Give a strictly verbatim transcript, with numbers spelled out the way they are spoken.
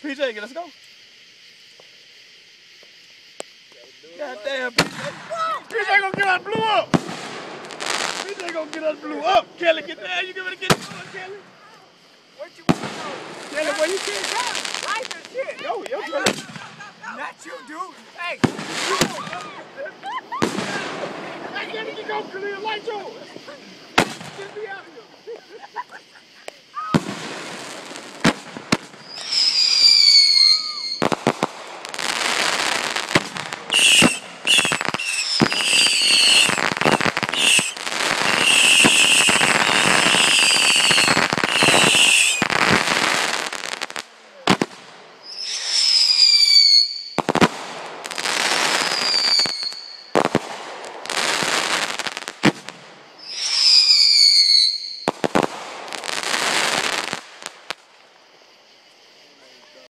P J, let's go. God damn, P J. P J gonna get us blew up. P J gonna get us blew up. Kelly, get down. You gonna get going, Kelly. What you want to know? Kelly, where you can't come. Life is shit. Yo, yo, turn. Not you, dude. Hey. I can't get go, Khalil. Light yours. Get me out of here.